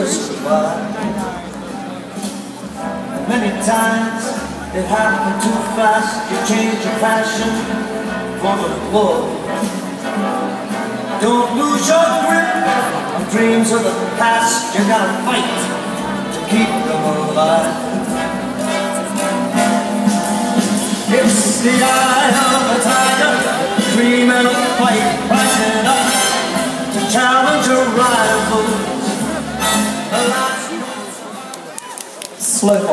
to survive. And many times it happened too fast. You change your passion for the blow. Don't lose your grip on dreams of the past. You gotta fight to keep them alive. It's the eye of a tiger, dream and a fight, rising up to challenge your rivals. Slow.